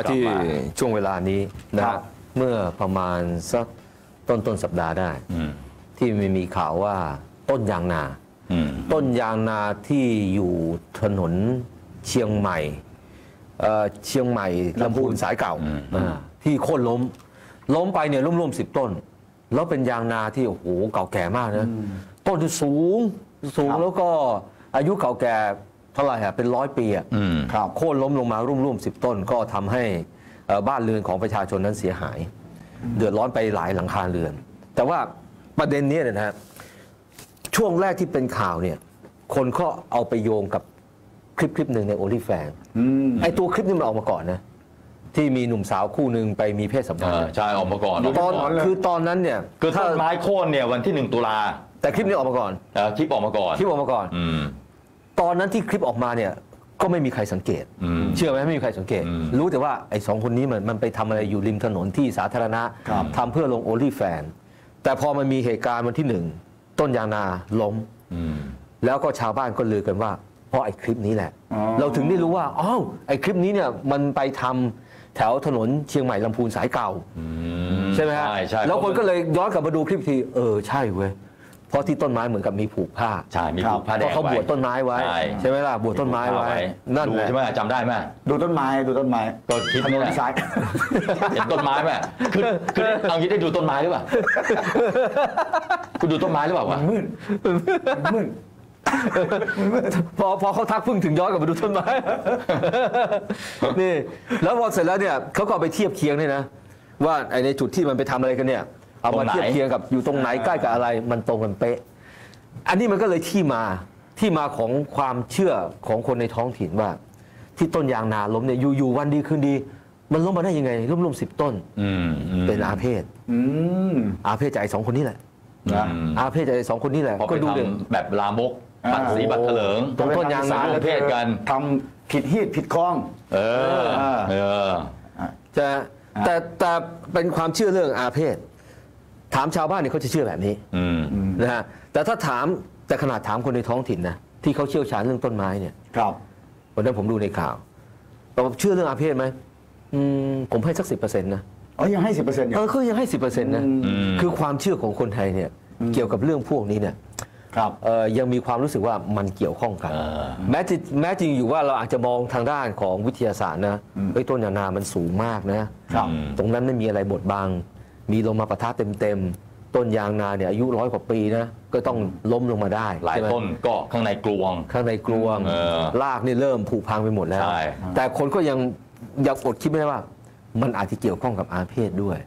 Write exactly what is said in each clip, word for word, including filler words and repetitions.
ที่ช่วงเวลานี้นะครับเมื่อประมาณสักต้นต้นสัปดาห์ได้ที่มีมีข่าวว่าต้นยางนาต้นยางนาที่อยู่ถนนเชียงใหม่เชียงใหม่ลำพูนสายเก่าที่โค่นล้มล้มไปเนี่ยร่วมๆสิบต้นแล้วเป็นยางนาที่โอ้โหเก่าแก่มากนะต้นที่สูงสูงแล้วก็อายุเก่าแก่เท่าไหร่อะเป็นร้อยปีอะโค่นล้มลงมาร่วมๆสิบต้นก็ทำให้บ้านเรือนของประชาชนนั้นเสียหายเดือดร้อนไปหลายหลังคาเรือนแต่ว่าประเด็นนี้เนี่ยนะช่วงแรกที่เป็นข่าวเนี่ยคนก็เอาไปโยงกับคลิปคลิปหนึ่งในโอลิแฟนไอตัวคลิปนี้มันออกมาก่อนนะที่มีหนุ่มสาวคู่หนึ่งไปมีเพศสัมพันธ์ใช่ออกมาก่อนตอนคือตอนนั้นเนี่ยคือต้นไม้โค่นเนี่ยวันที่หนึ่งตุลาแต่คลิปนี้ออกมาก่อนคลิปออกมาก่อนคลิปออกมาก่อนตอนนั้นที่คลิปออกมาเนี่ยก็ไม่มีใครสังเกตเชื่อไหมไม่มีใครสังเกตรู้แต่ว่าไอ้สองคนนี้มันมันไปทำอะไรอยู่ริมถนนที่สาธารณะทำเพื่อลงโอลิแฟนแต่พอมันมีเหตุการณ์วันที่หนึ่งต้นยางนาล้มแล้วก็ชาวบ้านก็ลือกันว่าเพราะไอ้คลิปนี้แหละเราถึงได้รู้ว่าอ้าวไอ้คลิปนี้เนี่ยมันไปทำแถวถนนเชียงใหม่ลำพูนสายเก่าใช่ไหมฮะแล้วคนก็เลยย้อนกลับมาดูคลิปทีเออใช่เว้ยเพราะที่ต้นไม้เหมือนกับมีผูกผ้าใช่มีผูกผ้าแดงไว้เขาบวชต้นไม้ไว้ใช่ไหมล่ะบวชต้นไม้ไว้นั่นแหละใช่ไหมจำได้ไหมดูต้นไม้ดูต้นไม้ต้นคลิปนี้แหละเห็นต้นไม้ไหมคือคือเอางี้ได้ดูต้นไม้หรือเปล่าคุณดูต้นไม้หรือเปล่าวะมืดมืดพอพอเขาทักพึ่งถึงย้อนกลับมาดูต้นไม้นี่แล้วพอเสร็จแล้วเนี่ยเขาก็ไปเทียบเคียงเนี่ยนะว่าไอในจุดที่มันไปทำอะไรกันเนี่ยเอามาเทียบเคียงกับอยู่ตรงไหนใกล้กับอะไรมันตรงกันเป๊ะอันนี้มันก็เลยที่มาที่มาของความเชื่อของคนในท้องถิ่นว่าที่ต้นยางนาล้มเนี่ยอยู่ๆวันดีคืนดีมันล้มมาได้ยังไงล้มๆสิบต้นเป็นอาเพศอาเพศจากไอ้สองคนนี้แหละอาเพศจากไอ้สองคนนี้แหละก็ดูแบบลามกปัดสีบัตรเถลิงตรงต้นยางนาเพศกันทำผิดฮีดผิดคล้องเออเออจะแต่แต่เป็นความเชื่อเรื่องอาเพศถามชาวบ้านเนี่ยเขาจะเชื่อแบบนี้นะฮะแต่ถ้าถามแต่ขนาดถามคนในท้องถิ่นนะที่เขาเชี่ยวชาญเรื่องต้นไม้เนี่ยครับวันนั้นผมดูในข่าวเราเชื่อเรื่องอาเพศไหมผมให้สักสิบเปอร์เซ็นต์นะอ๋อยังให้สิบเปอร์เซ็นต์อยู่เออเขายังให้สิบเปอร์เซ็นต์นะคือความเชื่อของคนไทยเนี่ยเกี่ยวกับเรื่องพวกนี้เนี่ยยังมีความรู้สึกว่ามันเกี่ยวข้องกันแม้จริงแม้จริงอยู่ว่าเราอาจจะมองทางด้านของวิทยาศาสตร์นะไอ้ต้นยางนามันสูงมากนะตรงนั้นไม่มีอะไรบดบังมีลมมาปะทะเต็มๆต้นยางนาเนี่ยอายุร้อยกว่าปีนะก็ต้องล้มลงมาได้หลายต้นก็ข้างในกลวงข้างในกลวงรากนี่เริ่มผุพังไปหมดแล้วแต่คนก็ยังยังอดคิดไม่ได้ว่ามันอาจจะเกี่ยวข้องกับอาเพศด้วย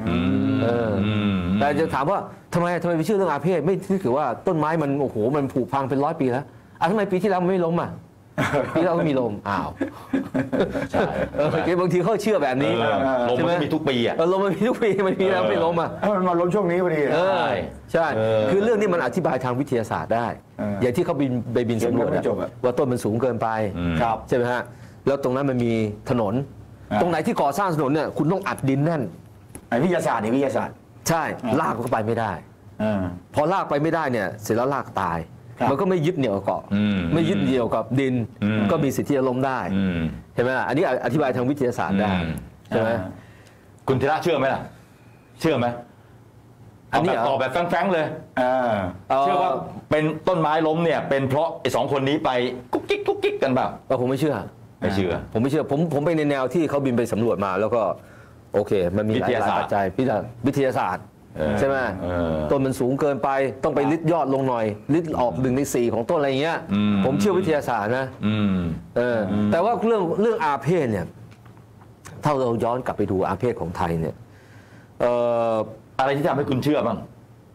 แต่จะถามว่าทำไมทำไมไปเชื่อเรื่องอาเพศไม่ถือว่าต้นไม้มันโอ้โหมันผุพังเป็นร้อยปีแล้วอ่ะทำไมปีที่แล้วมันไม่ล้มอ่ะปีที่แล้วก็มีลมอ้าวใช่บางทีเขาเชื่อแบบนี้ลมมันมีทุกปีอ่ะลมมันมีทุกปีมันมีแล้วไม่ล้มอ่ะมันมาล้มช่วงนี้พอดีใช่คือเรื่องนี้มันอธิบายทางวิทยาศาสตร์ได้อย่างที่เขาบินไปบินสำรวจว่าต้นมันสูงเกินไปใช่ไหมฮะแล้วตรงนั้นมันมีถนนตรงไหนที่ก่อสร้างถนนเนี่ยคุณต้องอัดดินแน่นวิทยาศาสตร์นี่วิทยาศาสตร์ใช่ลากก็ไปไม่ได้พอลากไปไม่ได้เนี่ยเสร็จแล้วลากตายมันก็ไม่ยึดเหนี่ยวเกาะไม่ยึดเหนี่ยวกับดินก็มีสิทธิ์ที่จะล้มได้ใช่ไหมอันนี้อธิบายทางวิทยาศาสตร์ได้ใช่ไหมคุณธีระเชื่อไหมล่ะเชื่อไหมอันนี้ตอบแบบแฝงๆเลยเชื่อว่าเป็นต้นไม้ล้มเนี่ยเป็นเพราะไอ้สองคนนี้ไปกุ๊กกิ๊กกุ๊กกิ๊กกันแบบผมไม่เชื่อไม่เชื่อผมไม่เชื่อผมผมไปในแนวที่เขาบินไปสำรวจมาแล้วก็โอเคมันมีหลายปัจจัยวิทยาศาสตร์ใช่ไหมต้นมันสูงเกินไปต้องไปลิดยอดลงหน่อยลิดออกหนึ่งในสี่ของต้นอะไรเงี้ยผมเชื่อวิทยาศาสตร์นะแต่ว่าเรื่องเรื่องอาเพศเนี่ยถ้าเราย้อนกลับไปดูอาเพศของไทยเนี่ยอะไรที่ทำให้คุณเชื่อบ้าง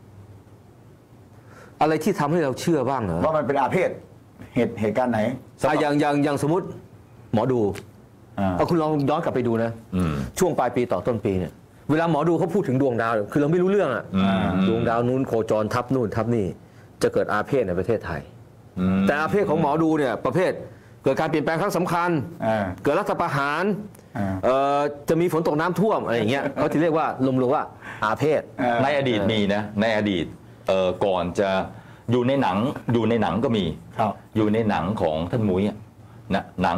อะไรที่ทำให้เราเชื่อบ้างเหรอว่ามันเป็นอาเพศเหตุเหตุการณ์ไหนอย่างอย่างอย่างสมมติหมอดูเอาคุณลองย้อนกลับไปดูนะช่วงปลายปีต่อต้นปีเนี่ยเวลาหมอดูเขาพูดถึงดวงดาวคือเราไม่รู้เรื่องอ่ะดวงดาวนู้นโคจรทับนู่นทับนี่จะเกิดอาเพศในประเทศไทยแต่อาเพศของหมอดูเนี่ยประเภทเกิดการเปลี่ยนแปลงครั้งสำคัญเกิดรัฐประหารจะมีฝนตกน้ำท่วมอะไรอย่างเงี้ยเขาจะเรียกว่ารวมๆว่าอาเพศในอดีตมีนะในอดีตก่อนจะอยู่ในหนังอยู่ในหนังก็มีอยู่ในหนังของท่านมุ้ยนะหนัง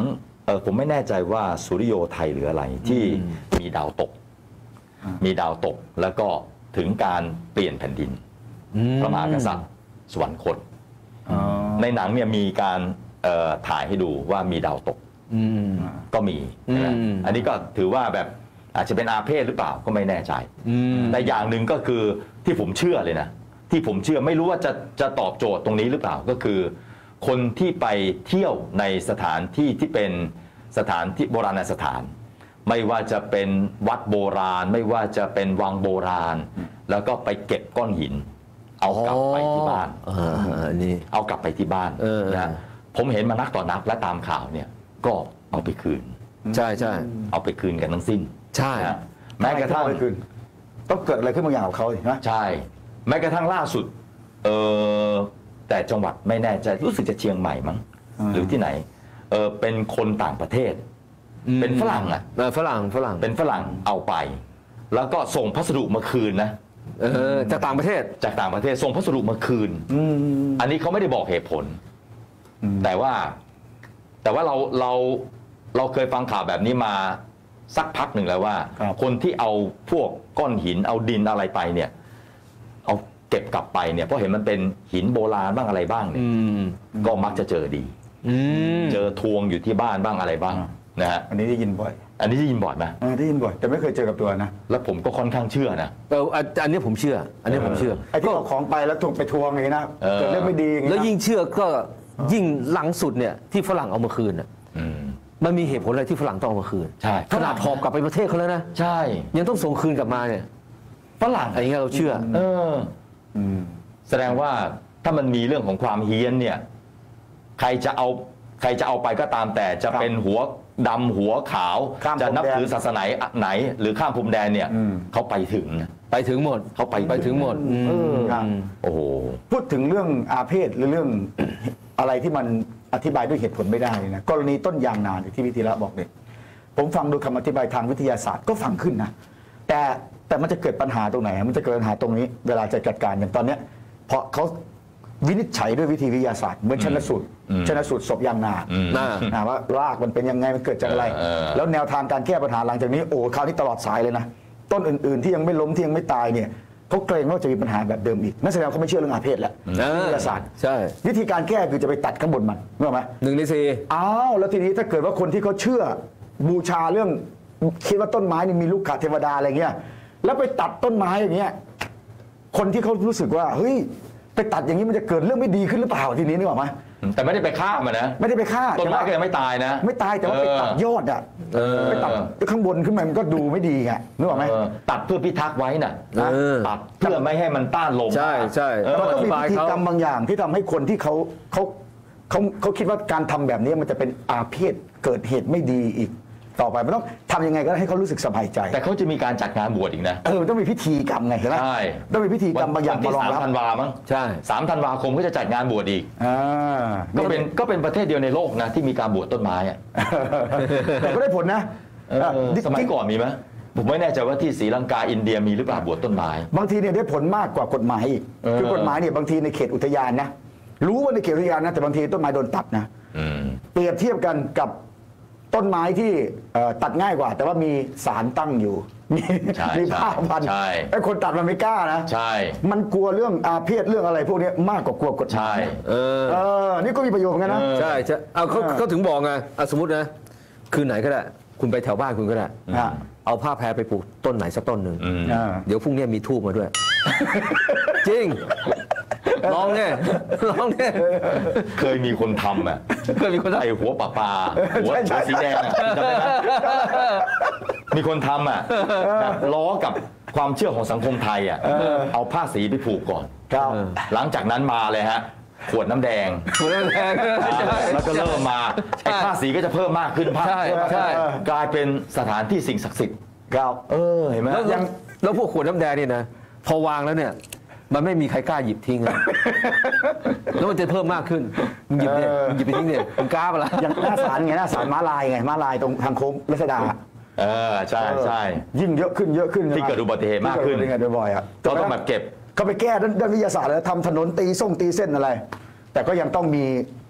อผมไม่แน่ใจว่าสุริโยไทยหรืออะไรที่มีดาวตก มีดาวตกแล้วก็ถึงการเปลี่ยนแผ่นดินพระมหากษัตริย์สวรรคตในหนังเนี่ยมีการถ่ายให้ดูว่ามีดาวตกก็มีนะอันนี้ก็ถือว่าแบบอาจจะเป็นอาเพศหรือเปล่าก็ไม่แน่ใจแต่อย่างหนึ่งก็คือที่ผมเชื่อเลยนะที่ผมเชื่อไม่รู้ว่าจะจะตอบโจทย์ตรงนี้หรือเปล่าก็คือคนที่ไปเที่ยวในสถานที่ที่เป็นสถานที่โบราณสถานไม่ว่าจะเป็นวัดโบราณไม่ว่าจะเป็นวังโบราณแล้วก็ไปเก็บก้อนหินเอากลับไปที่บ้านนี่เอากลับไปที่บ้านนะผมเห็นมานักต่อนักและตามข่าวเนี่ยก็เอาไปคืนใช่ใช่เอาไปคืนกันทั้งสิ้นใช่แม้กระทั่งคืนต้องเกิดอะไรขึ้นบางอย่างกับเขานะใช่แม้กระทั่งล่าสุดเออแต่จังหวัดไม่แน่ใจรู้สึกจะเชียงใหม่มั้งหรือที่ไหนเออเป็นคนต่างประเทศเป็นฝรั่งอ่ะฝรั่งฝรั่งเป็นฝรั่งเอาไปแล้วก็ส่งพัสดุมาคืนนะเออจากต่างประเทศจากต่างประเทศส่งพัสดุมาคืนอันนี้เขาไม่ได้บอกเหตุผลแต่ว่าแต่ว่าเราเราเราเคยฟังข่าวแบบนี้มาสักพักหนึ่งแล้วว่าคนที่เอาพวกก้อนหินเอาดินอะไรไปเนี่ยเอาเก็บกลับไปเนี่ยเพราะเห็นมันเป็นหินโบราณบ้างอะไรบ้างเนี่ยก็มักจะเจอดีเจอทวงอยู่ที่บ้านบ้างอะไรบ้างนะฮะอันนี้ได้ยินบ่อยอันนี้ได้ยินบ่อยไหมได้ยินบ่อยแต่ไม่เคยเจอกับตัวนะแล้วผมก็ค่อนข้างเชื่อนะเอออันนี้ผมเชื่ออันนี้ผมเชื่อไอ้ที่เอาของไปแล้วถูกไปทวงอย่างนี้นะเกิดเรื่องไม่ดีแล้วยิ่งเชื่อก็ยิ่งหลังสุดเนี่ยที่ฝรั่งเอามาคืนอ่ะมันมีเหตุผลอะไรที่ฝรั่งต้องเอามาคืนใช่ขนาดหอบกลับไปประเทศเขาแล้วนะใช่ยังต้องส่งคืนกลับมาเนี่ยฝรั่งอะไรเงี้ยเราเชื่อเออแสดงว่าถ้ามันมีเรื่องของความเฮี้ยนเนี่ยใครจะเอาใครจะเอาไปก็ตามแต่จะเป็นหัวดำหัวขาวจะนับถือศาสนาไหนหรือข้ามพรมแดนเนี่ยเขาไปถึงไปถึงหมดเขาไปไปถึงหมดโอ้โหพูดถึงเรื่องอาเพศหรือเรื่องอะไรที่มันอธิบายด้วยเหตุผลไม่ได้นะกรณีต้นยางนาที่วิธีละบอกเนี่ยผมฟังดูคำอธิบายทางวิทยาศาสตร์ก็ฟังขึ้นนะแต่แต่มันจะเกิดปัญหาตรงไหนมันจะเกิดปัญหาตรงนี้เวลาจะจัดการอย่างตอนเนี้ยเพราะเขาวินิจฉัยด้วยวิธีวิทยาศาสตร์เหมือนชันสูตรชันสูตรศพยางนาว่ารากมันเป็นยังไงมันเกิดจากอะไรแล้วแนวทางการแก้ปัญหาหลังจากนี้โอ้คราวนี้ตลอดสายเลยนะต้นอื่นๆที่ยังไม่ล้มที่ยังไม่ตายเนี่ยเขาเกรงว่าจะมีปัญหาแบบเดิมอีกนั่นแสดงเขาไม่เชื่อเรื่องอาเพศแล้ววิทยาศาสตร์ใช่วิธีการแก้คือจะไปตัดข้างบนมันรู้ไหมหนึ่งในสี่อ้าวแล้วทีนี้ถ้าเกิดว่าคนที่เขาเชื่อบูชาเรื่องคิดว่าต้นไม้นี่มีลูกขเทวดาอะไรเงี้ยแล้วไปตัดต้นไม้อย่างเงี้ยคนที่เขารู้สึกว่าเฮ้ยไปตัดอย่างนี้มันจะเกิดเรื่องไม่ดีขึ้นหรือเปล่าทีนี้นึกออกไหมแต่ไม่ได้ไปฆ่ามันนะไม่ได้ไปฆ่าต้นไม้ก็ยังไม่ตายนะไม่ตายแต่ว่าไปตัดยอดอ่ะไปตัดข้างบนขึ้นมามันก็ดูไม่ดีไงนึกออกไหมตัดเพื่อพิทักษ์ไว้น่ะตัดเพื่อไม่ให้มันต้านลมใช่ใช่ก็ต้องมีพิธีกรรมบางอย่างที่ทำให้คนที่เขาเขาเขาเขาคิดว่าการทำแบบนี้มันจะเป็นอาเพศเกิดเหตุไม่ดีอีกต่อไปมันต้องทำยังไงก็ได้ให้เขารู้สึกสบายใจแต่เขาจะมีการจัดงานบวชอีกนะเออต้องมีพิธีกรรมไงเห็นไหมใช่ต้องมีพิธีกรรมบางอย่างมารองรับสามธันวามั้งใช่สามธันวาคมก็จะจัดงานบวชอีกอ่าก็เป็นก็เป็นประเทศเดียวในโลกนะที่มีการบวชต้นไม้อะแต่ก็ได้ผลนะสมัยก่อนมีไหมผมไม่แน่ใจว่าที่ศรีลังกาอินเดียมีหรือเปล่าบวชต้นไม้บางทีเนี่ยได้ผลมากกว่ากฎหมายอีกคือกฎหมายเนี่ยบางทีในเขตอุทยานนะรู้ว่าในเขตอุทยานนะแต่บางทีต้นไม้โดนตัดนะเปรียบเทียบกันกับต้นไม้ที่ตัดง่ายกว่าแต่ว่ามีสารตั้งอยู่มีมีผ้าพันไอ้คนตัดมันไม่กล้านะใช่มันกลัวเรื่องอาเพศเรื่องอะไรพวกนี้มากกว่ากลัวกฎหมายเออเออนี่ก็มีประโยชน์กันนะใช่ใช่เอาเขาเขาถึงบอกไงสมมตินะคืนไหนก็ได้คุณไปแถวบ้านคุณก็ได้เอาผ้าแพรไปปลูกต้นไหนสักต้นหนึ่งเดี๋ยวพรุ่งนี้มีทูบมาด้วยจริงลองเนี่ยลองเนี่ยเคยมีคนทำอ่ะเคยมีคนทำไอหัวปลาปลาหัวสีแดงอ่ะจำได้ไหมมีคนทำอ่ะล้อกับความเชื่อของสังคมไทยอ่ะเอาผ้าสีไปผูกก่อนหลังจากนั้นมาเลยฮะขวดน้ำแดงขวดน้ำแดงแล้วก็เริ่มมาไอ้ผ้าสีก็จะเพิ่มมากขึ้นผ้าใช่กลายเป็นสถานที่สิ่งศักดิ์สิทธิ์ครับเออเห็นไหมยังแล้วพวกขวดน้ำแดงนี่นะพอวางแล้วเนี่ยมันไม่มีใครกล้าหยิบทิ้งแล้วมันจะเพิ่มมากขึ้นมึงหยิบเนี่ยมึงหยิบไปทิ้งเนี่ยมึงกล้าปะล่ะอย่างหน้าศาลไงหน้าศาลม้าลายไงม้าลายตรงทางโค้งรัชดาเออใช่ใช่ยิ่งเยอะขึ้นเยอะขึ้นที่เกิดอุบัติเหตุมากขึ้นบ่อยๆอ่ะก็ต้องแบบเก็บเขาไปแก้ด้านวิทยาศาสตร์แล้วทำถนนตีส่งตีเส้นอะไรแต่ก็ยังต้องมี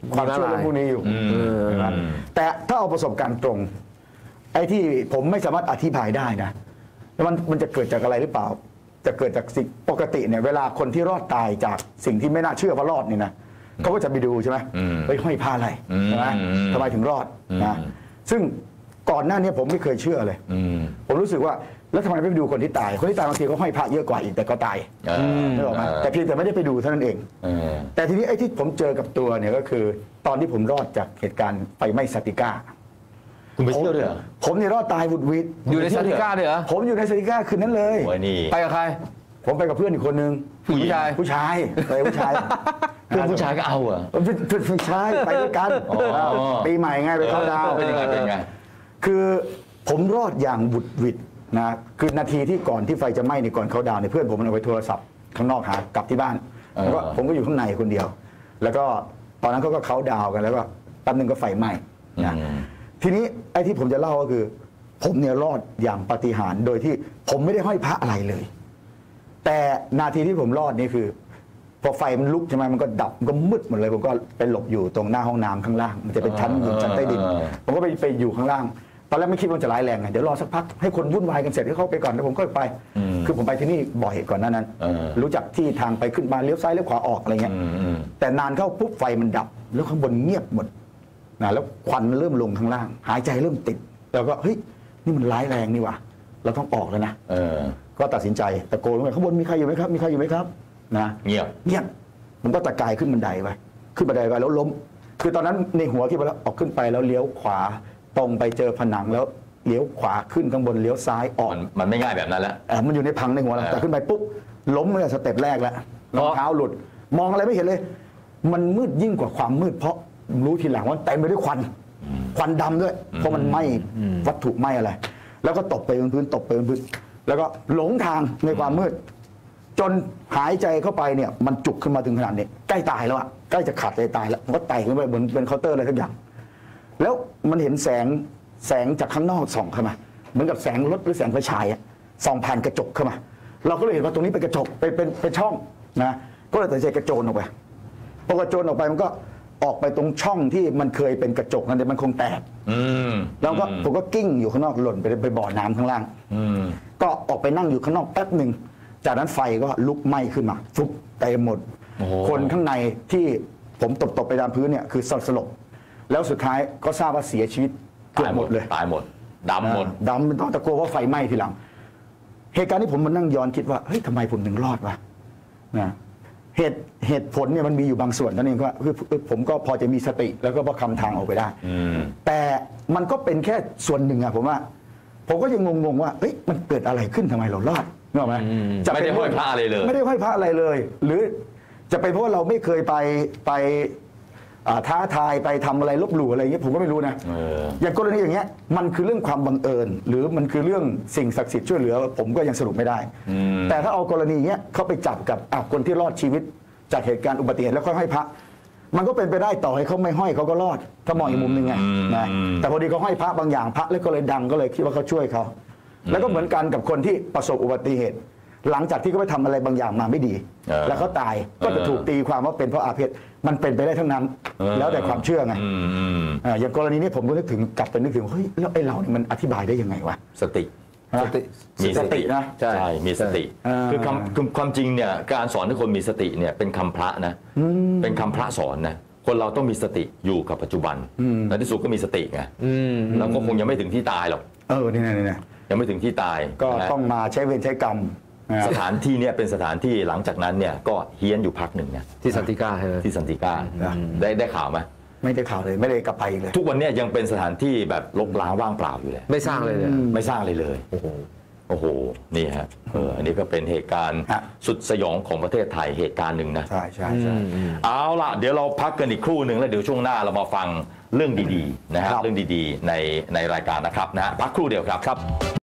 ความเชื่อเรื่องพวกนี้อยู่อืมนะครับแต่ถ้าเอาประสบการณ์ตรง ไอ้ที่ผมไม่สามารถอธิบายได้นะมันมันจะเกิดจากอะไรหรือเปล่า จะเกิดจากสิ่งปกติเนี่ยเวลาคนที่รอดตายจากสิ่งที่ไม่น่าเชื่อว่ารอดเนี่ยนะเขาก็จะไปดูใช่ไหมไปห้อยผ้าอะไรใช่ไหมทำไมถึงรอดนะซึ่งก่อนหน้านี้ผมไม่เคยเชื่อเลยผมรู้สึกว่าแล้วทำไมไม่ไปดูคนที่ตายคนที่ตายบางทีก็ห้อยผ้าเยอะกว่าอีกแต่ก็ตายนึกออกไหมแต่เพียงแต่ไม่ได้ไปดูเท่านั้นเองแต่ทีนี้ไอ้ที่ผมเจอกับตัวเนี่ยก็คือตอนที่ผมรอดจากเหตุการณ์ไฟไหม้สติก้าคุณไปเที่ยวด้วยเหรอผมเนี่ยรอดตายวุดวิดอยู่ในสติก้าด้วยเหรอผมอยู่ในสติก้าคืนนั้นเลยไปกับใครผมไปกับเพื่อนอีกคนนึงผู้ชายผู้ชายไปผู้ชายเพื่อนผู้ชายก็เอาเหรอผู้ชายไปด้วยกันปีใหม่ไงไปเข้าดาวเป็นยังไงเป็นยังไงคือผมรอดอย่างบุดวิดนะคือนาทีที่ก่อนที่ไฟจะไหม้ในก่อนเขาดาวเนี่ยเพื่อนผมมันเอาไปโทรศัพท์ข้างนอกหากลับที่บ้านแล้วก็ผมก็อยู่ข้างในคนเดียวแล้วก็ตอนนั้นเขาก็เขาดาวกันแล้วก็แป๊บนึงก็ไฟไหม้นะทีนี้ไอ้ที่ผมจะเล่าก็คือผมเนี่ยรอดอย่างปาฏิหาริย์โดยที่ผมไม่ได้ห้อยพระอะไรเลยแต่นาทีที่ผมรอดนี่คือพอไฟมันลุกใช่ไหมมันก็ดับมันก็มืดหมดเลยผมก็ไปหลบอยู่ตรงหน้าห้องน้ำข้างล่างมันจะเป็นชั้นชั้นใต้ดินผมก็ไปไปอยู่ข้างล่างตอนแรกไม่คิดว่าจะร้ายแรงไงเดี๋ยวรอสักพักให้คนวุ่นวายกันเสร็จให้เขาไปก่อนแล้วผมก็ไปคือผมไปที่นี่บ่อยก่อนหน้านั้นรู้จักที่ทางไปขึ้นมาเลี้ยวซ้ายเลี้ยวขวาออกอะไรเงี้ยแต่นานเข้าปุ๊บไฟมันดับแล้วข้างบนเงียบหมดนะแล้วควันเริ่มลงข้างล่างหายใจเริ่มติดแล้วก็เฮ้ยนี่มันร้ายแรงนี่วะเราต้องออกแล้วนะก็ตัดสินใจตะโกนว่าข้างบนมีใครอยู่ไหมครับมีใครอยู่ไหมครับนะเงียบเงียบมันก็ตะกายขึ้นบันไดไปขึ้นบันไดไปแล้วล้มคือตอนนั้นในหัวคิดว่าแล้วออกขึ้นไปแล้วเลี้ยวขวาตรงไปเจอผนังแล้วเลี้ยวขวาขึ้นข้างบนเลี้ยวซ้ายออกมันไม่ง่ายแบบนั้นแล้วมันอยู่ในพังในหัวแล้วแต่ขึ้นไปปุ๊บล้มเลยสเต็ปแรกแล้วรองเท้าหลุดมองอะไรไม่เห็นเลยมันมืดยิ่งกว่าความมืดเพราะรู้ทีหลังว่าเต็มไปด้วยควันควันดำด้วยเพราะมันไหม้วัตถุไหม้อะไรแล้วก็ตกไปบนพื้นตกไปบนพื้นแล้วก็หลงทางในความมืดจนหายใจเข้าไปเนี่ยมันจุกขึ้นมาถึงขนาดนี้ใกล้ตายแล้วอะใกล้จะขาดใจตายแล้วมันก็ไต่ขึ้นไปบนเป็นเคาน์เตอร์อะไรทุกอย่างแล้วมันเห็นแสงแสงจากข้างนอกส่องเข้ามาเหมือนกับแสงรถหรือแสงไฟฉายอะส่องผ่านกระจกเข้ามาเราก็เลยเห็นว่าตรงนี้เป็นกระจกเป็นเป็นเป็นช่องนะก็เลยตัดใจกระโจนออกไปพอกระโจนออกไปมันก็ออกไปตรงช่องที่มันเคยเป็นกระจกนั่นแต่มันคงแตกแล้วก็ผมก็กิ้งอยู่ข้างนอกหล่นไปไปบ่อน้ำข้างล่างก็ออกไปนั่งอยู่ข้างนอกแป๊บหนึ่งจากนั้นไฟก็ลุกไหม้ขึ้นมาฟุบเต็มหมดคนข้างในที่ผมตบๆไปตามพื้นเนี่ยคือสลบแล้วสุดท้ายก็ทราบว่าเสียชีวิตเกือบหมดเลยตายหมดดำหมดดำเป็นตะโกนว่าไฟไหม้ทีหลังเหตุการณ์ที่ผมมานั่งย้อนคิดว่าเฮ้ยทำไมผมถึงรอดวะนะเหตุเหตุผลเนี่ยมันมีอยู่บางส่วนนั่นเองว่าคือผมก็พอจะมีสติแล้วก็พอคำทางออกไปได้แต่มันก็เป็นแค่ส่วนหนึ่งอะผมว่าผมก็ยังงงๆว่าเฮ้ยมันเกิดอะไรขึ้นทำไมเรารอดนึกออกไหมไม่ได้ห้อยพระอะไรเลยไม่ได้ห้อยพระอะไรเลยหรือจะเป็นเพราะว่าเราไม่เคยไปไปท้าทายไปทำอะไรลบหลู่อะไรอย่างเงี้ยผมก็ไม่รู้นะอย่างกรณีอย่างเงี้ยมันคือเรื่องความบังเอิญหรือมันคือเรื่องสิ่งศักดิ์สิทธิ์ช่วยเหลือผมก็ยังสรุปไม่ได้แต่ถ้าเอากรณีเงี้ยเขาไปจับกับคนที่รอดชีวิตจากเหตุการณ์อุบัติเหตุแล้วค่อยให้พระมันก็เป็นไปได้ต่อให้เขาไม่ห้อยเขาก็รอดถ้ามองอีกมุมหนึ่งไงนะแต่พอดีเขาห้อยพระบางอย่างพระแล้วก็เลยดังก็เลยคิดว่าเขาช่วยเขาแล้วก็เหมือนกันกับคนที่ประสบอุบัติเหตุหลังจากที่เขาไปทำอะไรบางอย่างมาไม่ดีแล้วเขาตายก็จะถูกตีความว่าเป็นเพราะอาเพศมันเป็นไปได้ทั้งนั้นแล้วแต่ความเชื่อไงอย่างกรณีนี้ผมก็นึกถึงกลับไปนึกถึงเฮ้ยแล้วไอ้เราเนี่ยมันอธิบายได้ยังไงวะสติสติมีสตินะใช่มีสติคือคำคือความจริงเนี่ยการสอนให้คนมีสติเนี่ยเป็นคำพระนะเป็นคำพระสอนนะคนเราต้องมีสติอยู่กับปัจจุบันในที่สุดก็มีสติไงแล้วก็คงยังไม่ถึงที่ตายหรอกเออนี่นี่ยังไม่ถึงที่ตายก็ต้องมาใช้เวรใช้กรรมสถานที่เนี่ยเป็นสถานที่หลังจากนั้นเนี่ยก็เฮี้ยนอยู่พักหนึ่งเนี่ยที่สันติก้าใช่ไหมที่สันติก้าได้ได้ข่าวไหมไม่ได้ข่าวเลยไม่ได้กลับไปเลยทุกวันนี้ยังเป็นสถานที่แบบรกร้างว่างเปล่าอยู่เลยไม่สร้างเลยเลยไม่สร้างเลยเลยโอ้โหโอ้โหนี่ฮะเอออันนี้ก็เป็นเหตุการณ์สุดสยองของประเทศไทยเหตุการณ์หนึ่งนะใช่ใช่ใช่เอาล่ะเดี๋ยวเราพักกันอีกครู่หนึ่งแล้วเดี๋ยวช่วงหน้าเรามาฟังเรื่องดีๆนะฮะเรื่องดีๆในในรายการนะครับนะฮะพักครู่เดียวครับครับ